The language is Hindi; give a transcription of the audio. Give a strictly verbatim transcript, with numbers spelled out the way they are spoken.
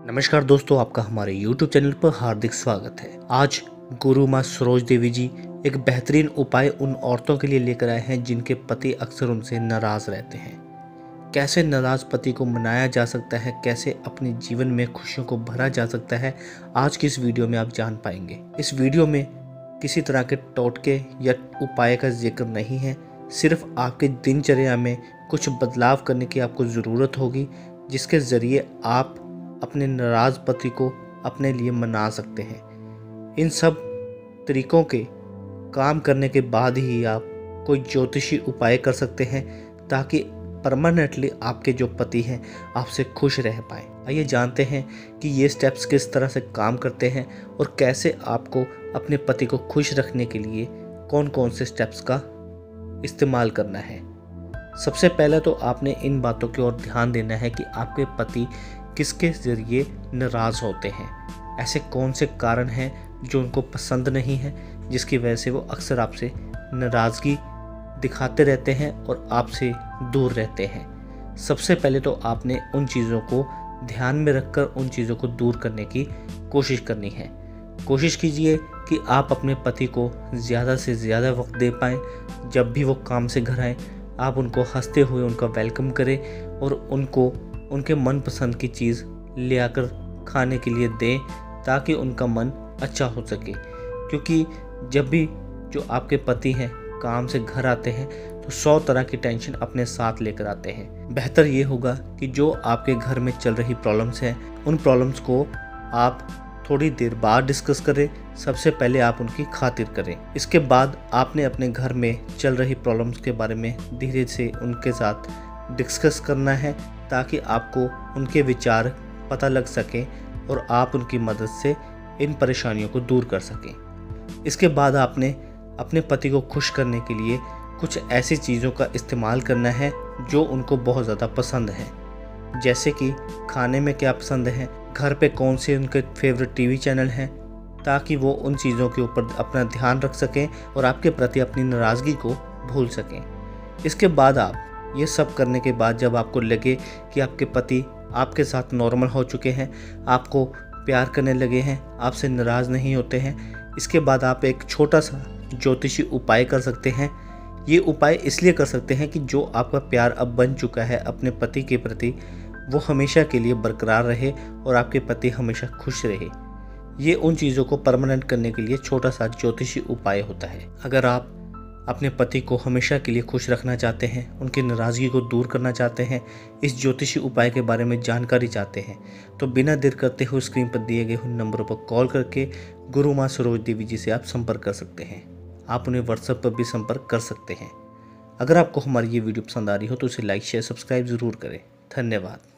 नमस्कार दोस्तों, आपका हमारे यूट्यूब चैनल पर हार्दिक स्वागत है। आज गुरु माँ सरोज देवी जी एक बेहतरीन उपाय उन औरतों के लिए लेकर आए हैं जिनके पति अक्सर उनसे नाराज रहते हैं। कैसे नाराज पति को मनाया जा सकता है, कैसे अपने जीवन में खुशियों को भरा जा सकता है, आज की इस वीडियो में आप जान पाएंगे। इस वीडियो में किसी तरह के टोटके या उपाय का जिक्र नहीं है, सिर्फ आपके दिनचर्या में कुछ बदलाव करने की आपको ज़रूरत होगी, जिसके ज़रिए आप अपने नाराज़ पति को अपने लिए मना सकते हैं। इन सब तरीकों के काम करने के बाद ही आप कोई ज्योतिषी उपाय कर सकते हैं ताकि परमानेंटली आपके जो पति हैं आपसे खुश रह पाएँ। आइए जानते हैं कि ये स्टेप्स किस तरह से काम करते हैं और कैसे आपको अपने पति को खुश रखने के लिए कौन कौन से स्टेप्स का इस्तेमाल करना है। सबसे पहले तो आपने इन बातों की ओर ध्यान देना है कि आपके पति किसके ज़रिए नाराज़ होते हैं। ऐसे कौन से कारण हैं जो उनको पसंद नहीं है, जिसकी वजह से वो अक्सर आपसे नाराज़गी दिखाते रहते हैं और आपसे दूर रहते हैं। सबसे पहले तो आपने उन चीज़ों को ध्यान में रखकर उन चीज़ों को दूर करने की कोशिश करनी है। कोशिश कीजिए कि आप अपने पति को ज़्यादा से ज़्यादा वक्त दे पाएँ। जब भी वो काम से घर आएँ, आप उनको हंसते हुए उनका वेलकम करें और उनको उनके मनपसंद की चीज़ ले आकर खाने के लिए दें ताकि उनका मन अच्छा हो सके। क्योंकि जब भी जो आपके पति हैं काम से घर आते हैं तो सौ तरह की टेंशन अपने साथ लेकर आते हैं। बेहतर ये होगा कि जो आपके घर में चल रही प्रॉब्लम्स हैं उन प्रॉब्लम्स को आप थोड़ी देर बाद डिस्कस करें। सबसे पहले आप उनकी खातिर करें, इसके बाद आपने अपने घर में चल रही प्रॉब्लम्स के बारे में धीरे से उनके साथ डिस्कस करना है ताकि आपको उनके विचार पता लग सकें और आप उनकी मदद से इन परेशानियों को दूर कर सकें। इसके बाद आपने अपने पति को खुश करने के लिए कुछ ऐसी चीज़ों का इस्तेमाल करना है जो उनको बहुत ज़्यादा पसंद है। जैसे कि खाने में क्या पसंद है, घर पे कौन से उनके फेवरेट टीवी चैनल हैं, ताकि वो उन चीज़ों के ऊपर अपना ध्यान रख सकें और आपके प्रति अपनी नाराज़गी को भूल सकें। इसके बाद आप ये सब करने के बाद जब आपको लगे कि आपके पति आपके साथ नॉर्मल हो चुके हैं, आपको प्यार करने लगे हैं, आपसे नाराज़ नहीं होते हैं, इसके बाद आप एक छोटा सा ज्योतिषी उपाय कर सकते हैं। ये उपाय इसलिए कर सकते हैं कि जो आपका प्यार अब बन चुका है अपने पति के प्रति, वो हमेशा के लिए बरकरार रहे और आपके पति हमेशा खुश रहे। ये उन चीज़ों को परमानेंट करने के लिए छोटा सा ज्योतिषी उपाय होता है। अगर आप अपने पति को हमेशा के लिए खुश रखना चाहते हैं, उनकी नाराज़गी को दूर करना चाहते हैं, इस ज्योतिषी उपाय के बारे में जानकारी चाहते हैं, तो बिना देर करते हुए स्क्रीन पर दिए गए उन नंबरों पर कॉल करके गुरु माँ सरोज देवी जी से आप संपर्क कर सकते हैं। आप उन्हें व्हाट्सएप पर भी संपर्क कर सकते हैं। अगर आपको हमारी ये वीडियो पसंद आ रही हो तो उसे लाइक शेयर सब्सक्राइब ज़रूर करें। धन्यवाद।